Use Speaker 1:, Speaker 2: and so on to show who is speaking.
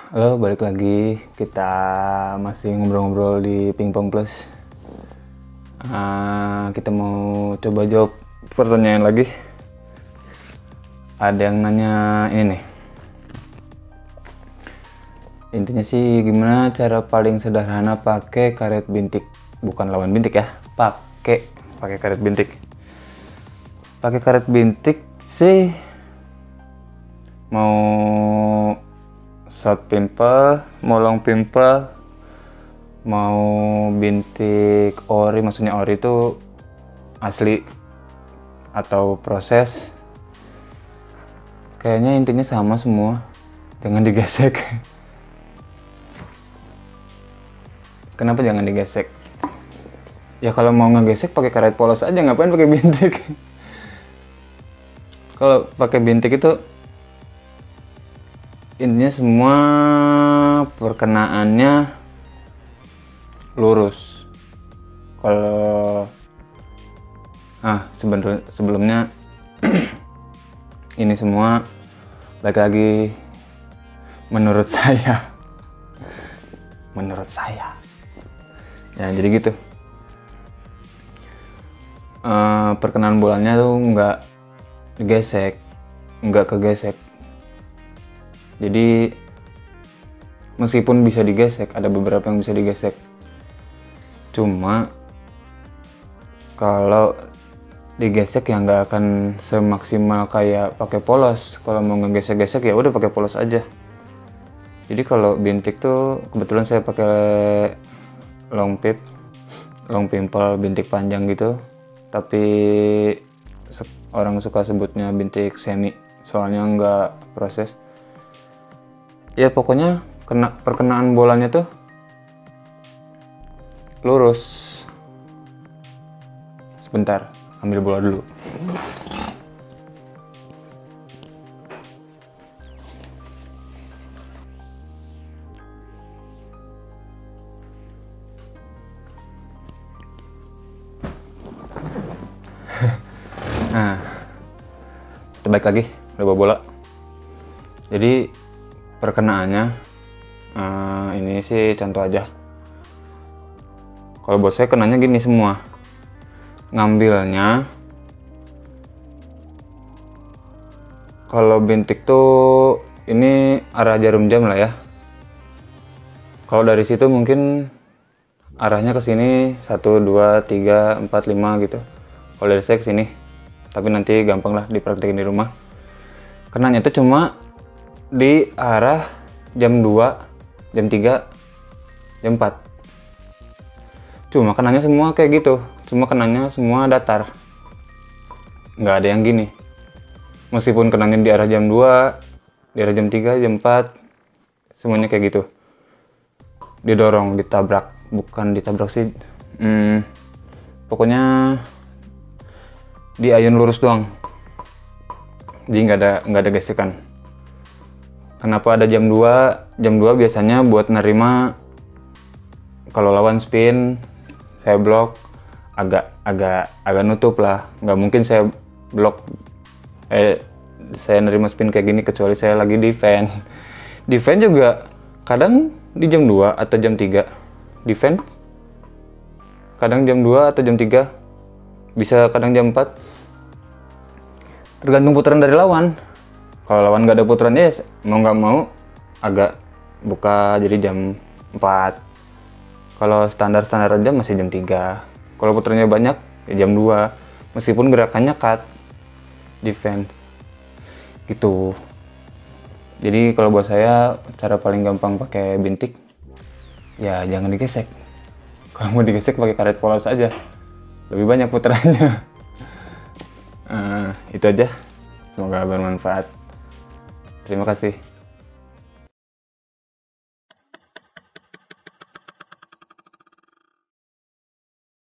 Speaker 1: Halo, balik lagi. Kita masih ngobrol-ngobrol di Pingpong Plus. Kita mau coba jawab pertanyaan lagi. Ada yang nanya ini nih. Intinya sih gimana cara paling sederhana pakai karet bintik? Bukan lawan bintik ya. Pakai karet bintik. Pakai karet bintik sih mau short pimple, mau long pimple, mau bintik ori, maksudnya ori itu asli atau proses, kayaknya intinya sama semua, jangan digesek. Kenapa jangan digesek? Ya kalau mau ngegesek pakai karet polos aja, ngapain pakai bintik? Kalau pakai bintik itu intinya semua perkenaannya lurus. Kalau sebelumnya ini semua balik lagi menurut saya ya, jadi gitu. Perkenaan bolanya tuh nggak kegesek. Jadi meskipun bisa digesek, ada beberapa yang bisa digesek. Cuma kalau digesek ya nggak akan semaksimal kayak pakai polos. Kalau mau ngegesek-gesek ya udah pakai polos aja. Jadi kalau bintik tuh kebetulan saya pakai long pimple bintik panjang gitu. Tapi orang suka sebutnya bintik semi, soalnya nggak proses. Ya pokoknya perkenaan bolanya tuh lurus. Sebentar, ambil bola dulu. Nah, kita balik lagi, udah bawa bola. Jadi perkenaannya ini sih contoh aja. Kalau buat saya kenanya gini semua. Ngambilnya kalau bintik tuh ini arah jarum jam lah ya. Kalau dari situ mungkin arahnya ke sini 1 2 3 4 5 gitu. Kalau dari saya ke sini. Tapi nanti gampang lah dipraktekin di rumah. Kenanya tuh cuma di arah jam 2, jam 3, jam 4. Cuma kenanya semua kayak gitu. Cuma kenanya semua datar. Nggak ada yang gini. Meskipun kenanya di arah jam 2, di arah jam 3, jam 4, semuanya kayak gitu. Didorong, ditabrak. Bukan ditabrak sih. Pokoknya diayun lurus doang. Jadi nggak ada gesekan. Kenapa ada jam 2? Jam 2 biasanya buat nerima kalau lawan spin, saya blok agak nutup lah. Nggak mungkin saya blok saya nerima spin kayak gini kecuali saya lagi defense. Defense juga kadang di jam 2 atau jam 3. Defense kadang jam 2 atau jam 3. Bisa kadang jam 4. Tergantung putaran dari lawan. Kalau lawan nggak ada putarannya ya mau nggak mau agak buka jadi jam 4. Kalau standar aja masih jam 3. Kalau putarannya banyak ya jam 2. Meskipun gerakannya cut defense gitu. Jadi kalau buat saya cara paling gampang pakai bintik ya jangan digesek. Kalau mau digesek pakai karet polos aja, lebih banyak putarannya. Itu aja, semoga bermanfaat. Terima kasih.